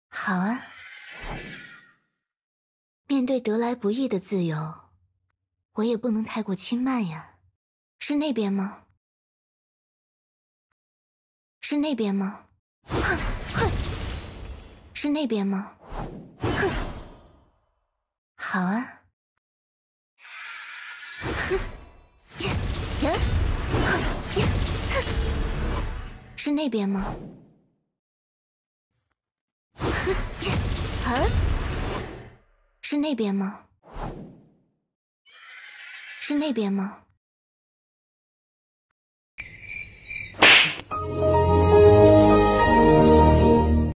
好啊，面对得来不易的自由，我也不能太过轻慢呀。是那边吗？是那边吗？哼哼，是那边吗？哼，好啊。哼，呀，哼，呀，哼，是那边吗？哼，啊，是那边吗？是那边吗？